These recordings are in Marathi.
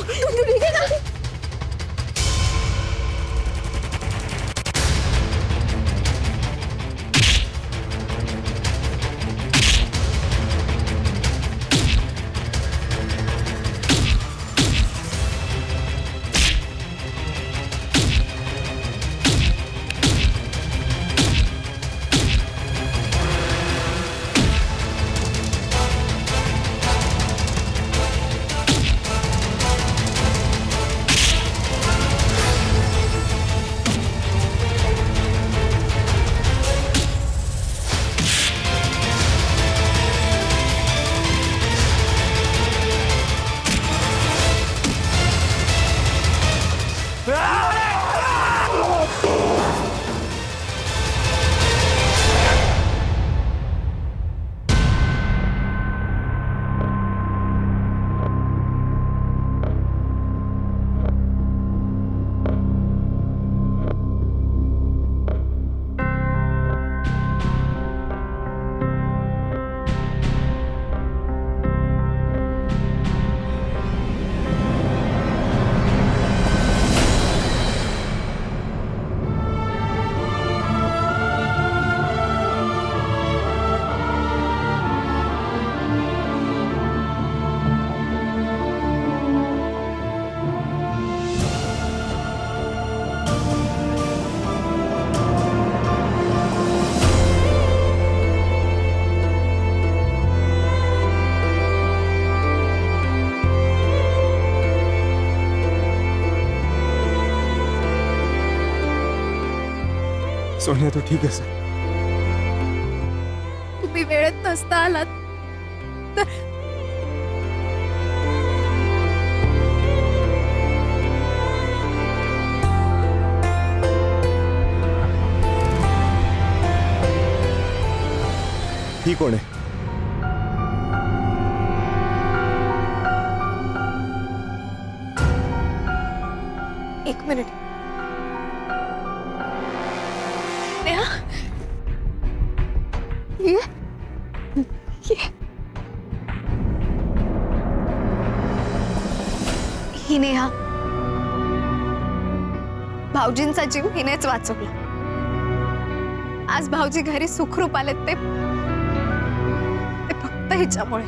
तू ठीक है ना? सोनिया तो ठीक है सर। तुम्ही वेळेत नसता आलात तर ही कोण आहे? एक मिनिट नेहा, ये ही नेहा, भाऊजींचा जीव हिनेच वाचवला। आज भाऊजी घरी सुखरूप आलेत ते फक्त हिच्यामुळे।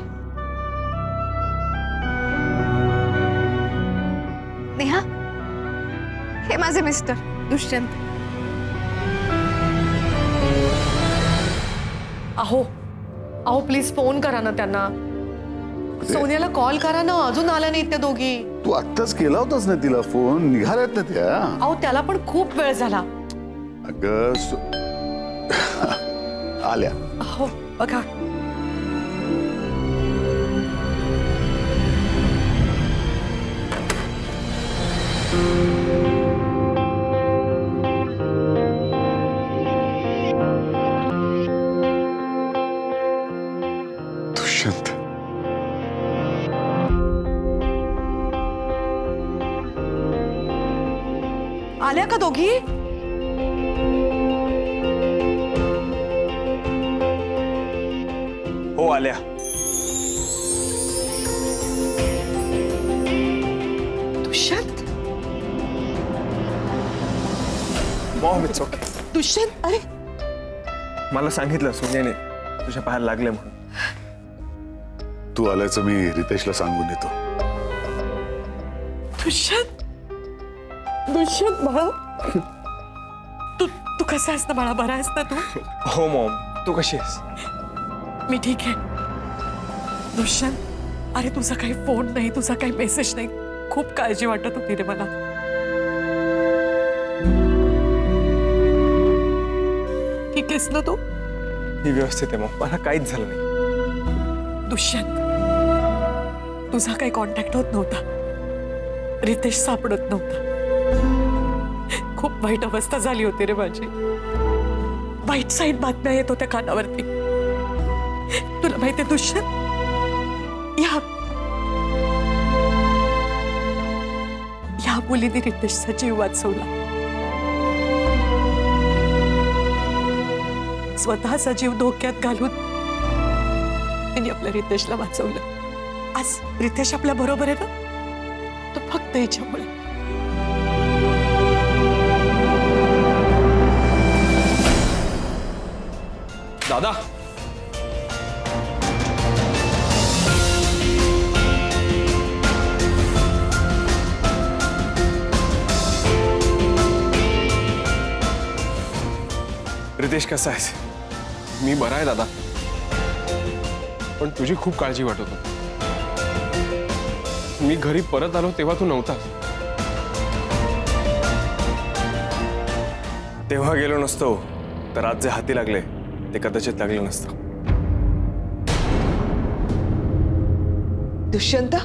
नेहा, हे माझे मिस्टर दुष्यंत। अहो अहो प्लीज फोन करा ना त्यांना। सोनियाला कॉल करा ना, अजून आल्या नाहीत त्या दोघी। तू आत्ताच केला होतास ना तिला फोन, निघाल्यात ना त्या। अहो त्याला पण खूप वेळ झाला। अगं आल्या। अहो बघा, दुष्यंत आल्या का दोघी? हो आल्या। Dushyant, mom it's okay. Dushyant, अरे मला सांगितलं सोनियाने तुझ्या पायाला लागले म्हणून। तू आल्याचं मी रितेशला सांगून येतो। दुष्यंत, दुष्यंत बाळा, तू कसा आहेस ना बाळा? बरा आहेस ना तू? हो मॉम, तू कशी आहेस? मी ठीक आहे। दुष्यंत, अरे तुझा काही फोन नाही, तुझा काही मेसेज नाही, खूप काळजी वाटत होती रे मला। ठीक आहेस ना तू? मी व्यवस्थित आहे मॉम, मला काहीच झालं नाही। दुष्यंत, तुझा काही कॉन्टॅक्ट होत नव्हता, रितेश सापडत नव्हता। खूप वाईट अवस्था झाली होती रे माझी। वाईट साईड बातम्या येत होत्या कानावरती। तुला माहितीये दुष्यंत, या मुलीने रितेशचा जीव वाचवला। स्वतःचा जीव धोक्यात घालून तिने आपल्या रितेशला वाचवलं। आज रितेश आपल्या बरोबर आहे ना? तो फक्त हिच्यामुळे. दादा, रितेश कसा आहेस? मी बरा आहे दादा, पण तुझी खूप काळजी वाटत होती. मी घरी परत आलो तेव्हा तू नव्हतास. तेव्हा गेलो नसतो तर आज जे हाती लागले ते कदाचित लागलं नसतं. दुष्यंत,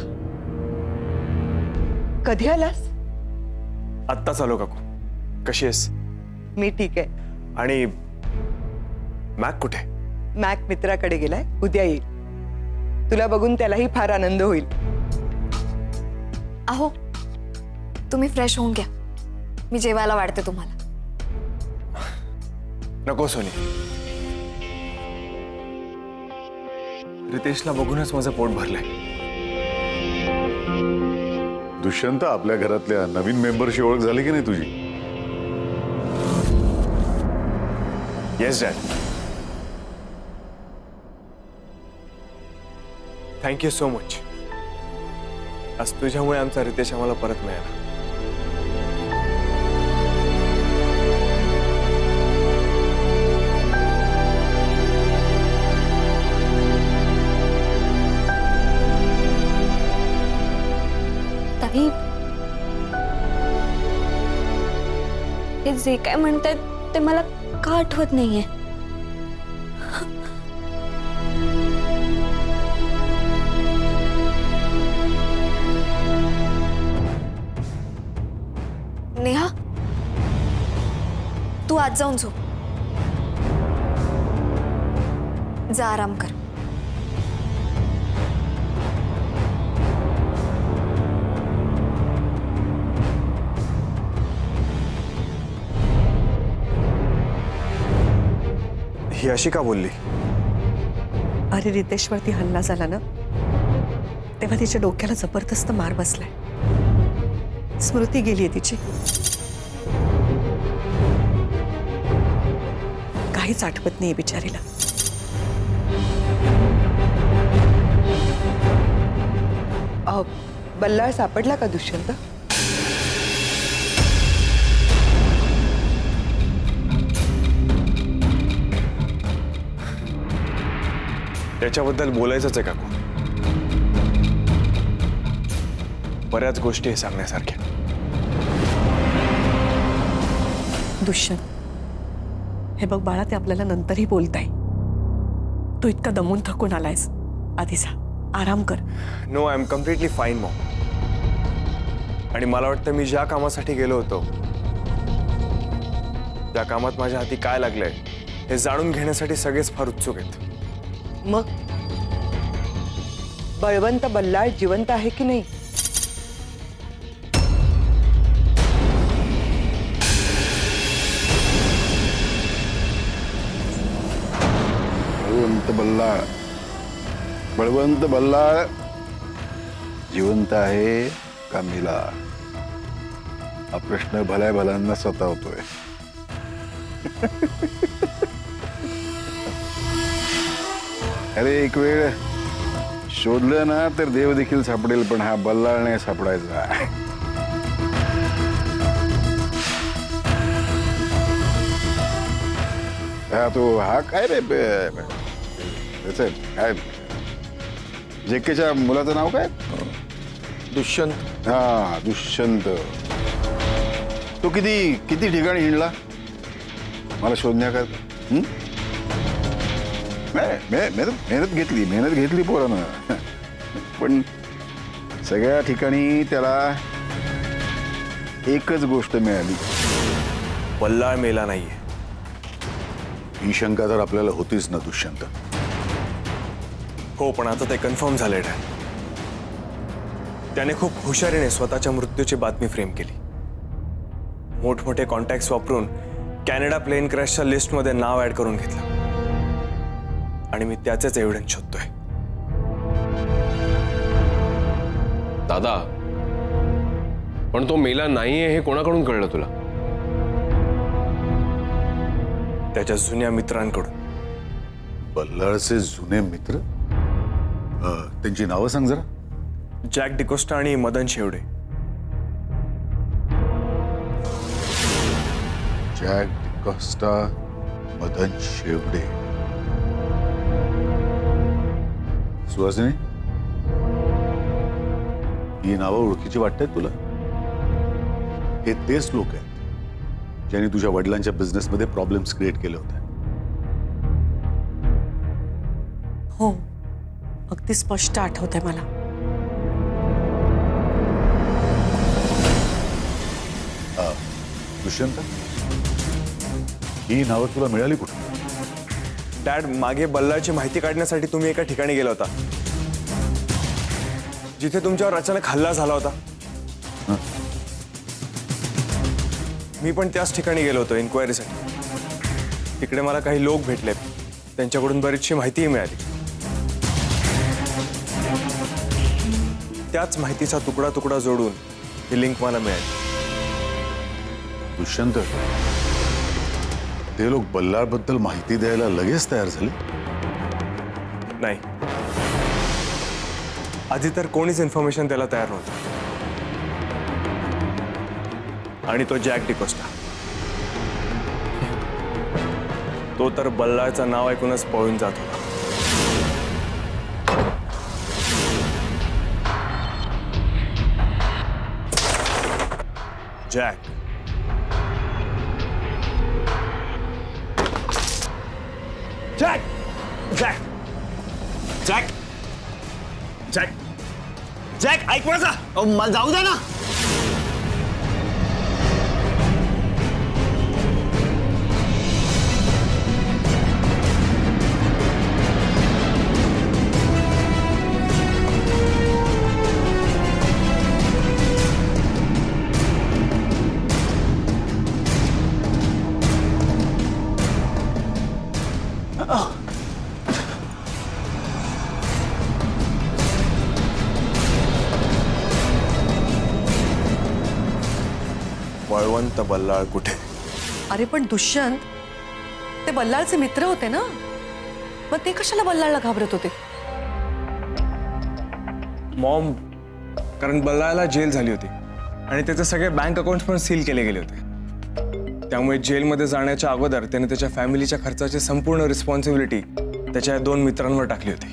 कधी आलास? आत्ताच आलो काकू. कशी आहेस? मी ठीक आहे. आणि मॅक कुठे? मॅक मित्राकडे गेलाय, उद्या येईल. तुला बघून त्यालाही फार आनंद होईल. अहो, तुम्ही फ्रेश होऊन घ्या, मी जेवायला वाढते तुम्हाला. नको सोनी, रितेशला बघूनच माझं पोट भरलंय. दुष्यंत, आपल्या घरातल्या नवीन मेंबरशी ओळख झाली की नाही तुझी? Yes dad. Thank you so much. आज तुझ्यामुळे आमचा रितेश आम्हाला परत मिळाला. ताई, हे जे काय म्हणतायत ते मला का आठवत नाहीये. नेहा, तू आज जाऊन झोप. जा, आराम कर. ही अशी का बोलली? अरे, रितेशवरती हल्ला झाला ना, तेव्हा तिच्या डोक्याला जबरदस्त मार बसलाय. स्मृती गेलीये तिची. काहीच आठवत नाही बिचारीला. बल्लाळ सापडला का दुष्यंत? त्याच्याबद्दल बोलायचंच आहे काकू. बऱ्याच गोष्टी सांगण्यासारख्या. दुष्यंत, हे बघ बाळा, ते आपल्याला नंतरही बोलताय. तू इतका दमून थकून आलायस, आधी जा, आराम कर. No, I am completely fine mom. आणि मला वाटतं मी ज्या कामासाठी गेलो होतो त्या कामात माझ्या हाती काय लागलंय हे जाणून घेण्यासाठी सगळेच फार उत्सुक आहेत. मग बळवंत बल्लाळ जिवंत आहे की नाही? बळवंत बल्लाळ जिवंत आहे का मेला हा प्रश्न भल्या भल्यांना सतावतोय. अरे, एक वेळ शोधलं ना तर देव देखील सापडेल, पण हा बल्लाळ नाही सापडायचा. हा तो हा काय रे, काय जेकेच्या मुलाचं नाव काय? दुष्यंत. हा, दुष्यंत. तो किती किती ठिकाणी हिंडला मला शोधण्याकरता. मेहनत घेतली पोरानं, पण सगळ्या ठिकाणी त्याला एकच गोष्ट मिळाली, बल्लाळ मेला नाहीये. ही शंका तर आपल्याला होतीच ना दुष्यंत. हो, पण आता ते कन्फर्म झाले. त्याने खूप हुशारीने स्वतःच्या मृत्यूची बातमी फ्रेम केली. मोठमोठे कॉन्टॅक्ट्स वापरून कॅनडा प्लेन क्रॅशच्या लिस्टमध्ये नाव ऍड करून घेतलं आणि मी त्याचेच एव्हिडन्स शोधतोय. दादा, पण तो मेला नाहीये हे कोणाकडून कळलं तुला? त्याच्या जुन्या मित्रांकडून. बल्लाळचे जुने मित्र? त्यांची नावं सांग जरा. जॅक डिकोस्टा आणि मदन शेवडे. जॅक डिकोस्टा, मदन शेवडे. सुहासिनी, ही नावं ओळखीची वाटतात तुला? हे तेच लोक आहेत ज्यांनी तुझ्या वडिलांच्या बिझनेसमध्ये प्रॉब्लेम्स क्रिएट केले होते. हो, अगदी स्पष्ट आठवतंय मला. दुष्यंत, ही नावं तुला मिळाली कुठे? डॅड, मागे बल्लाळची माहिती काढण्यासाठी तुम्ही एका ठिकाणी गेला होता जिथे तुमच्यावर अचानक हल्ला झाला होता. मी पण त्याच ठिकाणी गेलो होतो इन्क्वायरीसाठी. तिकडे मला काही लोक भेटले, त्यांच्याकडून बरीचशी माहितीही मिळाली. त्याच माहितीचा तुकडा तुकडा जोडून ही लिंक मला मिळाली. दुष्यंत, ते लोक बल्लाळबद्दल माहिती द्यायला लगेच तयार झाले? नाही, आधी तर कोणीच इन्फॉर्मेशन द्यायला तयार नव्हतं. आणि तो जॅक डिकोस्टा, तो तर बल्लाळचं नाव ऐकूनच पळून जात होता. Jack, Jack, Jack, Jack, Jack, Jack, ऐक माझा. मला जाऊ दे ना. बळवंत बल्लाळ कुठे? अरे पण दुष्यंत, ते बल्लाळचे मित्र होते ना, मग ते कशाला बल्लाळला घाबरत होते? मॉम, कारण बल्लाळला जेल झाली होती आणि त्याचे सगळे बँक अकाउंट्स पण सील केले गेले होते. त्यामुळे जेलमध्ये जाण्याच्या अगोदर त्याने त्याच्या फॅमिलीच्या खर्चाची संपूर्ण रिस्पॉन्सिबिलिटी त्याच्या 2 मित्रांवर टाकली होती.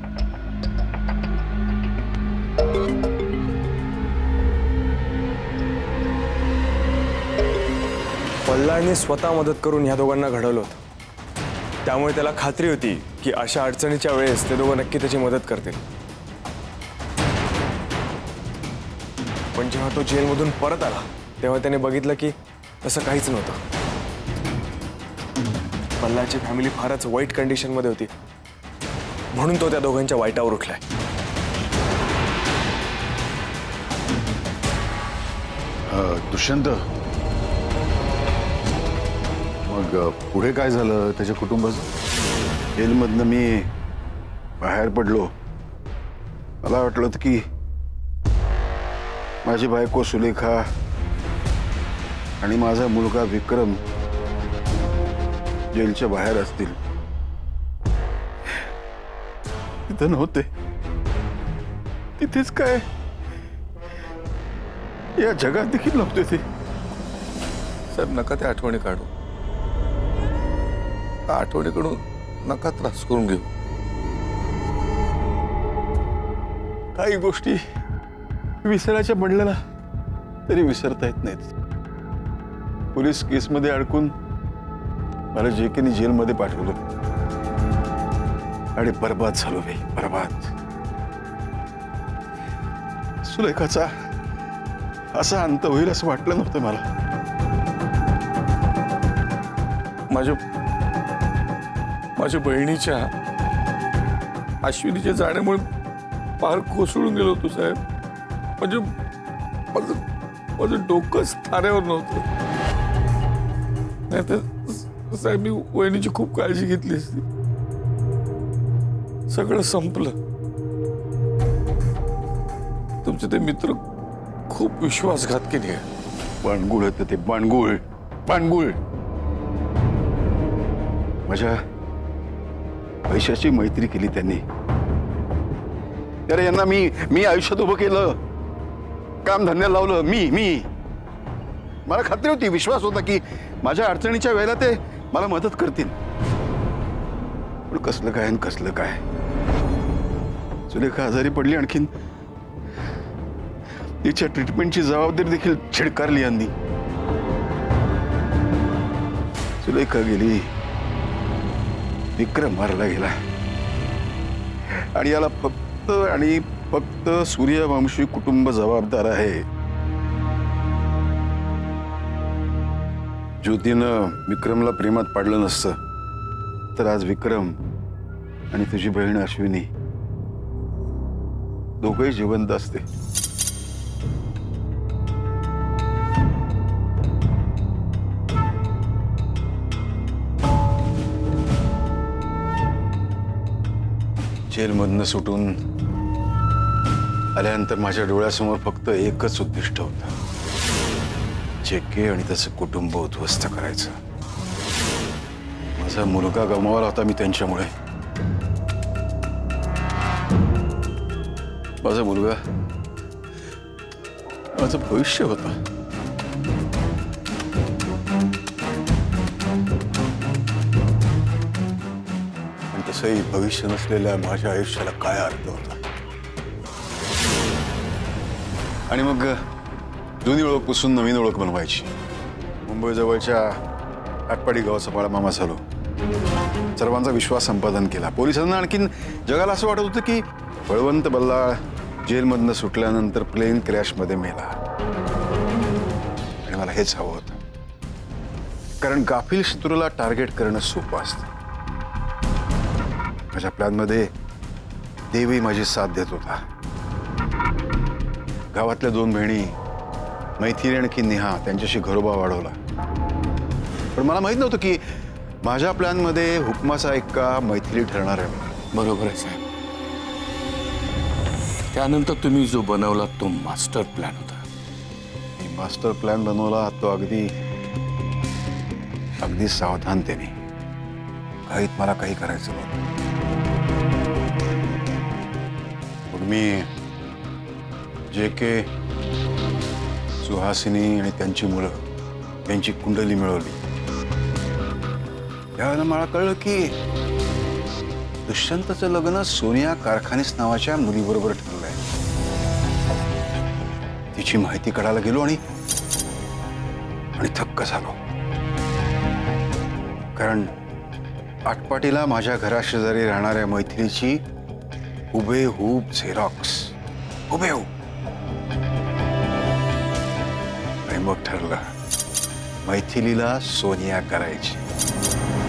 बल्लाळने स्वतः मदत करून ह्या दोघांना घडवलं होतं. त्यामुळे त्याला खात्री होती की अशा अडचणीच्या वेळेस ते दोघं नक्की त्याची मदत करतील. पण जेव्हा तो जेलमधून परत आला तेव्हा त्याने बघितलं की तसं काहीच नव्हतं. बल्लाळची फॅमिली फारच वाईट कंडिशनमध्ये होती, म्हणून तो त्या दोघांच्या वाईटावर उठलाय. दुष्यंत, मग पुढे काय झालं त्याच्या कुटुंबाचं? जेलमधनं मी बाहेर पडलो. मला वाटलं होतं की माझी बायको सुलेखा आणि माझा मुलगा विक्रम जेलच्या बाहेर असतील. तिथं नव्हते. तिथेच काय, या जगात देखील नव्हते ते. साहेब, नका त्या आठवणी काढू. आठवणीकडून नका त्रास करून घेऊ. काही गोष्टी विसरायच्या म्हणलं ना तरी विसरता येत नाहीत. पोलीस केसमध्ये अडकून मला जे की जेलमध्ये पाठवलं आणि बर्बाद झालो बाई, बर्बाद. सुलेखाचा असा अंत होईल असं वाटलं नव्हतं मला. माझ्या बहिणीच्या अश्विनीच्या जाण्यामुळे फार कोसळून गेलो होतो साहेब. म्हणजे माझं डोकंच थाऱ्यावर नव्हतं. नाही तर साहेब, मी वहिनीची खूप काळजी घेतली असती. सगळं संपलं. तुमचे ते मित्र खूप विश्वासघात केली आहे. बाणगुळ होतं ते, बाणगुळ बाणगुळ. माझ्या पैशाची मैत्री केली त्यांनी. अरे यांना मी आयुष्यात उभं केलं, काम धंद्याला लावलं. मी मला खात्री होती, विश्वास होता की माझ्या अडचणीच्या वेळेला ते मला मदत करतील. पण कसलं काय आणि कसलं काय. सुलेखा आजारी पडली, आणखीन तिच्या ट्रीटमेंटची जबाबदारी देखील छिडकारली यांनी. सुलेखा गेली, विक्रम मारला गेला, आणि याला फक्त आणि फक्त सूर्यवंशी कुटुंब जबाबदार आहे. ज्योतीनं विक्रमला प्रेमात पाडलं नसतं तर आज विक्रम आणि तुझी बहीण अश्विनी दोघंही जिवंत असते. जेलमधनं सुटून आल्यानंतर माझ्या डोळ्यासमोर फक्त एकच उद्दिष्ट होतं, जेके आणि त्याचं कुटुंब उद्ध्वस्त करायचं. माझा मुलगा गमावला होता मी त्यांच्यामुळे. माझा मुलगा माझं भविष्य होतं. पण तसंही भविष्य नसलेल्या माझ्या आयुष्याला काय अर्थ होता. आणि मग जुनी ओळख पुसून नवीन ओळख बनवायची. मुंबईजवळच्या आटपाडी गावाचा बाळामामा झालो. सर्वांचा विश्वास संपादन केला. पोलिसांना आणखीन जगाला असं वाटत होतं की बळवंत बल्लाळ जेलमधनं सुटल्यानंतर प्लेन क्रॅशमध्ये मेला. आणि मला हेच हवं होतं, कारण गाफील शत्रूला टार्गेट करणं सोपं असतं. माझ्या प्लॅनमध्ये देवी माझी साथ देत होता. गावातल्या 2 बहिणी मैथिली आणि नेहा त्यांच्याशी घरोबा वाढवला. पण मला माहित नव्हतं की माझ्या प्लॅनमध्ये हुकमाचा एक्का मैथिली ठरणार आहे. बरोबर आहे साहेब. त्यानंतर तुम्ही जो बनवला तो मास्टर प्लॅन होता. मी मास्टर प्लॅन बनवला तो अगदी सावधानतेने. काहीत मला काही करायचं नव्हतं. मग मी जेके, सुहासिनी आणि त्यांची मुलं यांची कुंडली मिळवली. त्यावेळेला मला कळलं की दुष्यंतचं लग्न सोनिया कारखानीस नावाच्या मुलीबरोबर ठरलंय. तिची माहिती काढायला गेलो आणि थक्क झालो. कारण आटपाटीला माझ्या घराशेजारी राहणाऱ्या मैथिलीची हुबेहूब झेरॉक्स, हुबेहूब. आणि मग ठरलं मैथिलीला सोनिया करायची.